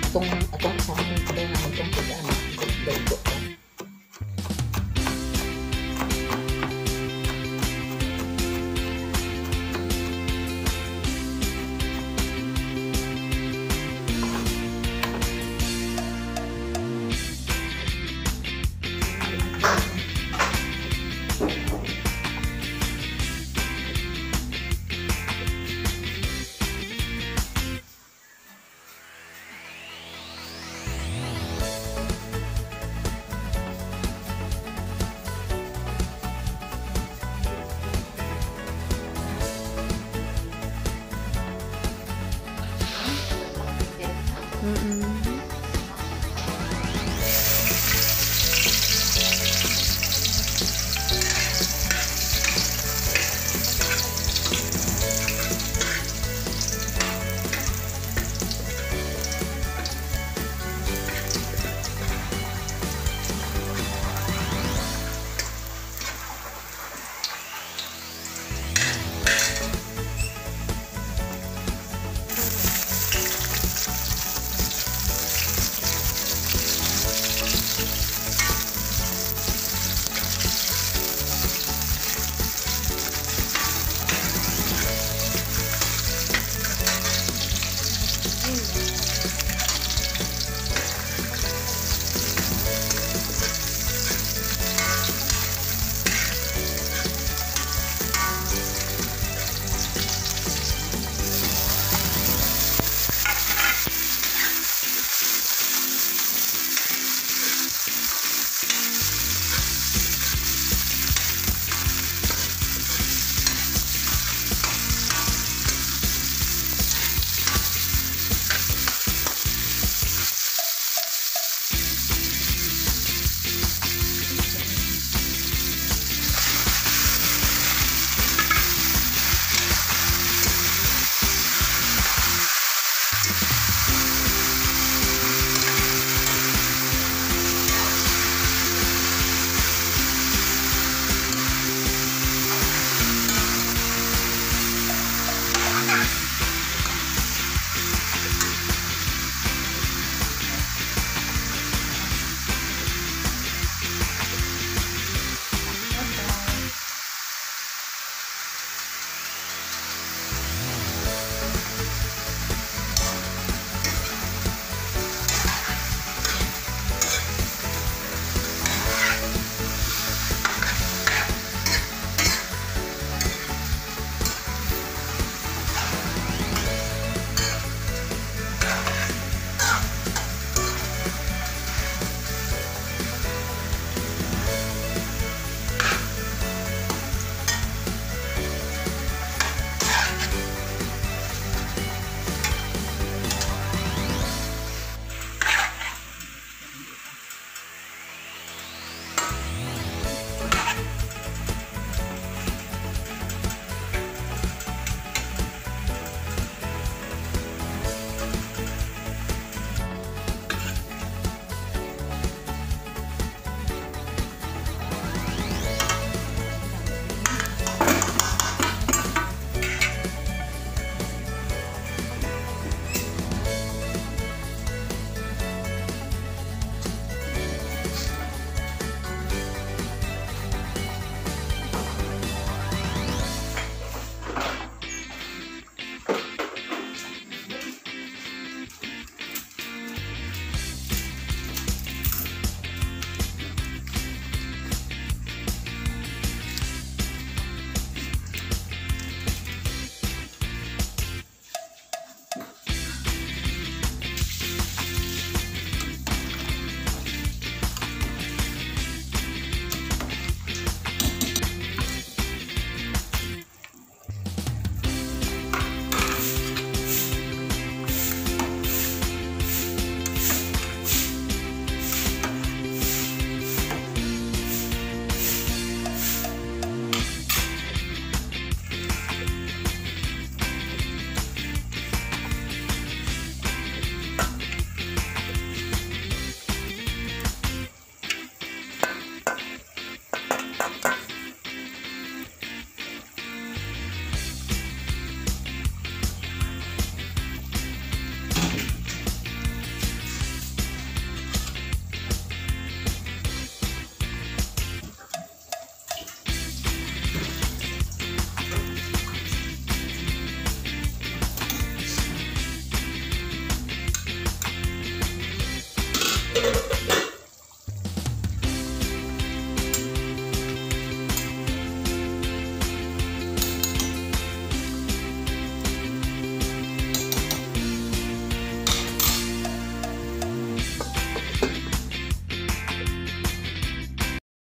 atong usahay kada nga itong pag-ano, dagko.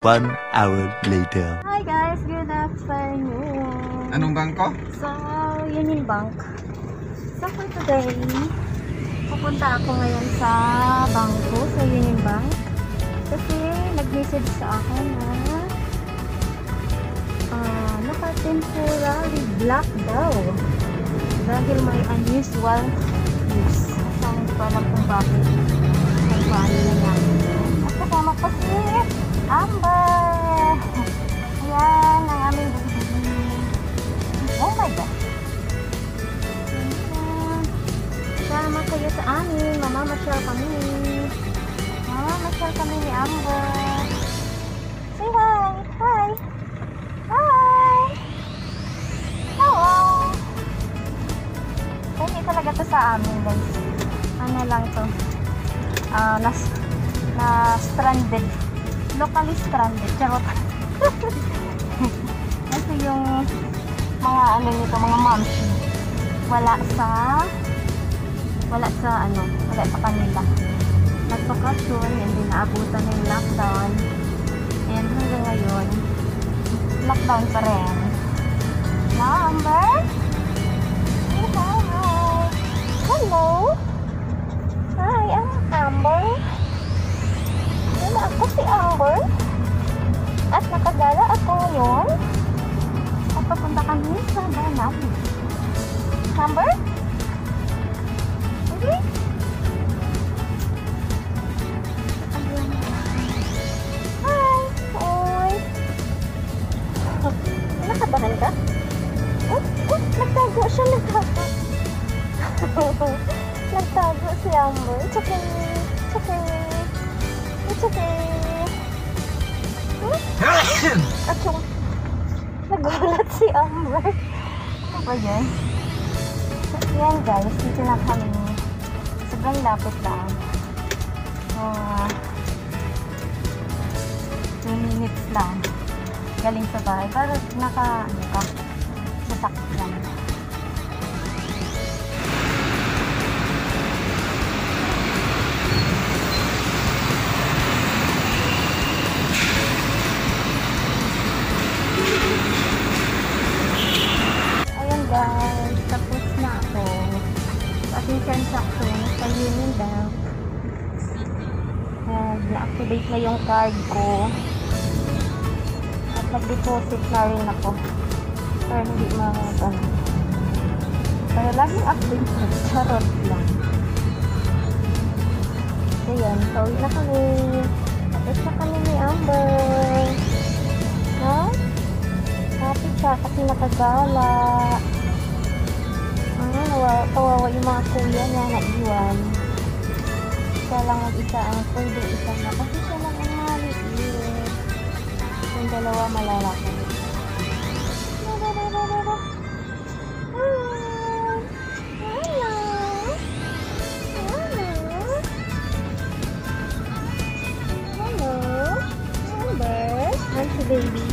1 hour later. Hi guys, good afternoon. Anong bangko? So, Union Bank. So for today, pupunta ako ngayon sa bangko, sa Union Bank. Kasi nag-message sa akin na naka-temporary block daw. Dahil may unusual use. So, hindi ko alam kung bakit. Kung paano nangyari. At kasama ko si Amber. Ayan, ang aming baby. Oh my God. Sama kayo sa amin. Mamamasyal kami. Mamamasyal kami ni Amber. Say hi. Hi. Hi. Hello. Hindi talaga to sa amin, guys. Ano lang to. Na-stranded. Locally stranded. Charot. Kasi yung mga ano nito, mga mamshi, wala sa kanila. Nagpakasyon, hindi naabutan ng lockdown. And hanggang ngayon, lockdown pa rin. Amber? Hi, hi. Hello? Hi, I'm Amber. Wala ako si Amber. At nakagala ako ngayon. At papunta kami sa Banat. Amber? Okay? Hi! Oy! Nakabahan ka? Nagtago siya, nagtago. Nagtago si Amber. It's okay. It's okay. It's okay. Achong. Nagulat si Amber. Ano ba yan? Yan guys, dito na kami. Sobrang lapit lang. 2 minutes lang. Galing sa bahay. Pero sasakyan. Ayan guys, tapos na ako. Ating transaction sa Union Bank. Na-activate na yung card ko. At nag-deposit na rin ako. Pero hindi pero laging update ko. Charot lang. So yan, pauwi na kami. Tapos na kami ni Amber. Ha? Happy siya kasi nakagala. Kawawa yung mga kuya niya na iwan. Siya lang mag-isa ang pwede isa na. Kasi siya lang ang maliit. Yung dalawa malalaki. Hello, Amber. Hi, baby.